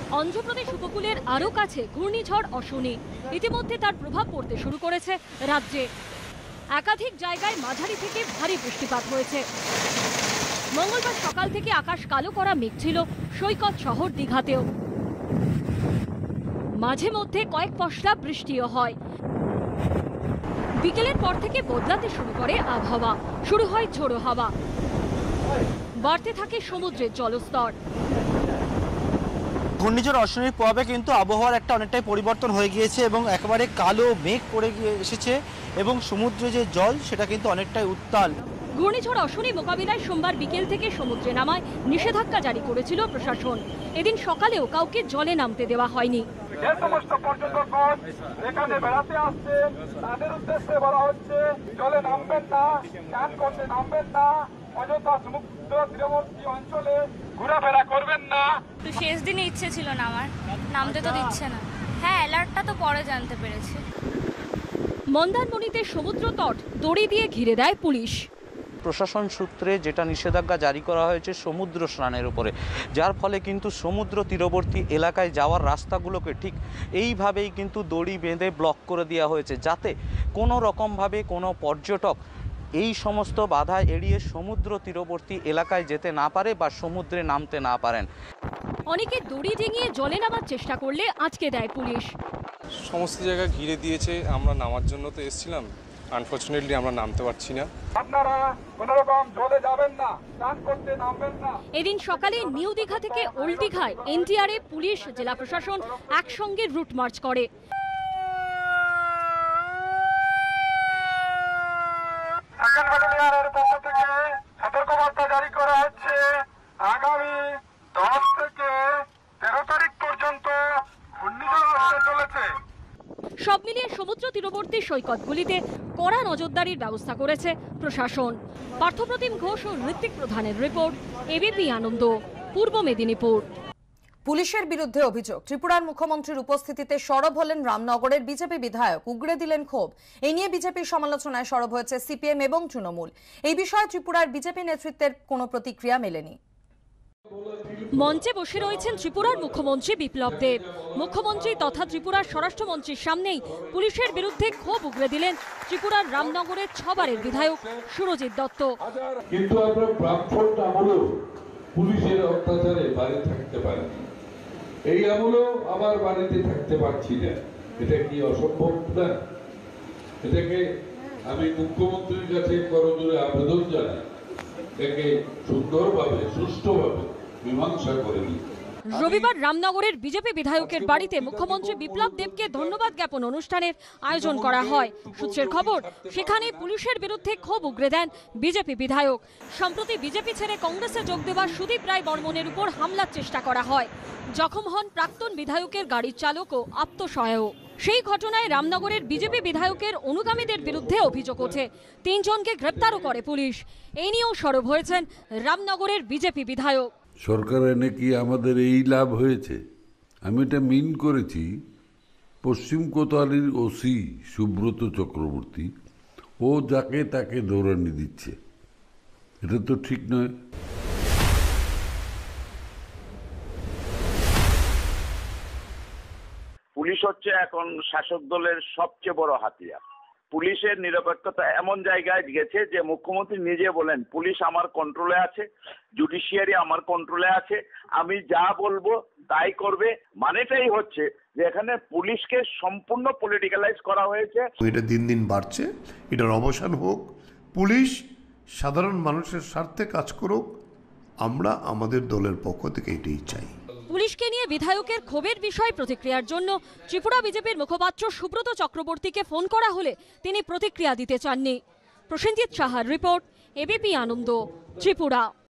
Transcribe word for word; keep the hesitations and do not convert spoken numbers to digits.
অন্ধ্রপ্রদেশ উপকূলের আরও কাছে ঘূর্ণিঝড় অশনি ইতিমধ্যে তার প্রভাব পড়তে শুরু করেছে রাজ্যে। একাধিক জায়গায় মাঝারি থেকে ভারী বৃষ্টিপাত হয়েছে। মঙ্গলবার সকাল থেকে আকাশ কালো করা মেঘ ছিল সৈকত শহর দীঘাতেও। মাঝে মধ্যে কয়েক পশলা বৃষ্টিও হয়। বিকেলের পর থেকে বদলাতে শুরু করে আবহাওয়া, শুরু হয় ঝোড়ো হাওয়া, বাড়তে থাকে সমুদ্রের জলস্তর। ঘূর্ণিঝড় অশনির প্রভাবে কিন্তু আবহাওয়ার একটা অনেকটাই পরিবর্তন হয়ে গিয়েছে এবং একেবারে কালো মেঘ পড়ে গিয়ে এসেছে এবং সমুদ্রে যে জল সেটা কিন্তু অনেকটাই উত্তাল। ঘূর্ণিঝড় অশনি মোকাবিলায় সোমবার বিকেল থেকে সমুদ্রে নামায় নিষেধাজ্ঞা জারি করেছিল প্রশাসন। এদিন সকালেও কাউকে জলে নামতে দেওয়া হয়নি। যে সমস্ত পর্যটকগণ এখানে বেড়াতে আসছেন তাদের উদ্দেশ্যে বলা হচ্ছে জলে নামবেন না, স্নান করতে নামবেন না, অযথা সমুদ্র তীরবর্তী অঞ্চলে ঘোরাফেরা করবেন না। তো শেষ দিনে ইচ্ছে ছিল না আমার, নামতে তো দিচ্ছে না। হ্যাঁ, অ্যালার্টটা তো পরে জানতে পেরেছি। মন্দারমণিতে সমুদ্র তট দড়ি দিয়ে ঘিরে দেয় পুলিশ। প্রশাসন সূত্রে যেটা নিষেধাজ্ঞা জারি করা হয়েছে সমুদ্র স্নানের উপরে, যার ফলে কিন্তু সমুদ্র তীরবর্তী এলাকায় যাওয়ার রাস্তাগুলোকে ঠিক এইভাবেই কিন্তু দড়ি বেঁধে ব্লক করে দেওয়া হয়েছে, যাতে কোনো রকমভাবে কোনো পর্যটক এই সমস্ত বাধা এড়িয়ে সমুদ্র তীরবর্তী এলাকায় যেতে না পারে বা সমুদ্রে নামতে না পারেন। অনেকে দড়ি ডিঙিয়ে জলে নামার চেষ্টা করলে আটকে দেয় পুলিশ। সমস্ত জায়গা ঘিরে দিয়েছে, আমরা নামার জন্য তো এসেছিলাম, আনফরচুনেটলি আমরা নামতে পারছি না। আপনারা কোনো রকম জলে যাবেন না, স্নান করতে নামবেন না। এদিন সকালে নিউ দীঘা থেকে ওল্ড দীঘায় এনটিআরএ, পুলিশ, জেলা প্রশাসন একসঙ্গে রুট মার্চ করে। সেকেন্ড ব্যাটালিয়নের পক্ষ থেকে সতর্কবার্তা জারি করা হচ্ছে, আগামী দশ থেকে তেরো তারিখ পর্যন্ত ঘূর্ণিঝড় আসতে চলেছে। সব মিলিয়ে সমুদ্র তীরবর্তী সৈকতগুলিতে কড়া নজরদারির ব্যবস্থা করেছে প্রশাসন। পার্থপ্রতিম ঘোষ ও ঋত্বিক প্রধানের রিপোর্ট, এবিপি আনন্দ, পূর্ব মেদিনীপুর। পুলিশের বিরুদ্ধে অভিযোগ, ত্রিপুরার মুখ্যমন্ত্রীর উপস্থিতিতে সরব হলেন রামনগরের বিজেপি বিধায়ক, উগড়ে দিলেন ক্ষোভ। এই নিয়ে বিজেপির সমালোচনায় সরব হয়েছে সিপিএম এবং তৃণমূল। এই বিষয়ে ত্রিপুরার বিজেপি নেতৃত্বের কোনো প্রতিক্রিয়া মেলেনি। মঞ্চে বসে রয়েছেন ত্রিপুরার মুখ্যমন্ত্রী বিপ্লব দেব। মুখ্যমন্ত্রী তথা ত্রিপুরার স্বরাষ্ট্রমন্ত্রীর সামনেই পুলিশের বিরুদ্ধে ক্ষোভ উগড়ে দিলেন ত্রিপুরার রামনগরের ছবারের বিধায়ক সুরজিৎ দত্ত। কিন্তু আমরা প্রাক্তন আমলেও পুলিশের অত্যাচারে বাড়ি থাকতে পারিনি, এই আমলেও আবার বাড়িতে থাকতে পারছি না। এটা কি অসম্ভব না? এটাকে আমি মুখ্যমন্ত্রীর কাছে করজোড়ে আবেদন জানাই, এটাকে সুন্দরভাবে সুষ্ঠুভাবে মীমাংসা করে দিই। রবিবার রামনগরের বিজেপি বিধায়কের বাড়িতে মুখ্যমন্ত্রী বিপ্লব দেবকে ধন্যবাদ জ্ঞাপন অনুষ্ঠানের আয়োজন করা হয়। সূত্রের খবর, সেখানে পুলিশের বিরুদ্ধে ক্ষোভ উগড়ে দেন বিজেপি বিধায়ক। সম্প্রতি বিজেপি ছেড়ে কংগ্রেসে যোগ দেওয়া সুদীপ রায় বর্মনের উপর হামলার চেষ্টা করা হয়। জখম হন প্রাক্তন বিধায়কের গাড়ির চালক ও আত্মসহায়ক। সেই ঘটনায় রামনগরের বিজেপি বিধায়কের অনুগামীদের বিরুদ্ধে অভিযোগ ওঠে। তিনজনকে গ্রেপ্তারও করে পুলিশ। এই নিয়েও সরব হয়েছেন রামনগরের বিজেপি বিধায়ক। সরকার এনে কি আমাদের এই লাভ হয়েছে? আমি এটা মিন করেছি, পশ্চিম কোতোয়ালির ওসি সুব্রত চক্রবর্তী ও যাকে তাকে দৌড়ানি দিচ্ছে, এটা তো ঠিক নয়। পুলিশ হচ্ছে এখন শাসক দলের সবচেয়ে বড় হাতিয়ার। পুলিশের নিরপেক্ষতা এমন জায়গায় গেছে যে মুখ্যমন্ত্রী নিজে বলেন, পুলিশ আমার কন্ট্রোলে আছে, জুডিশিয়ারি আমার কন্ট্রোলে আছে, আমি যা বলবো তাই করবে। মানেটাই হচ্ছে যে এখানে পুলিশকে সম্পূর্ণ পলিটিক্যালাইজ করা হয়েছে। এটা দিন দিন বাড়ছে, এটার অবসান হোক। পুলিশ সাধারণ মানুষের স্বার্থে কাজ করুক, আমরা আমাদের দলের পক্ষ থেকে এটাই চাই। পুলিশকে নিয়ে বিধায়কের ক্ষোভের বিষয়ে প্রতিক্রিয়ার জন্য ত্রিপুরা বিজেপির মুখপাত্র সুব্রত চক্রবর্তীকে ফোন করা হলে তিনি প্রতিক্রিয়া দিতে চাননি। প্রসেনজিৎ সাহার রিপোর্ট, এবিপি আনন্দ, ত্রিপুরা।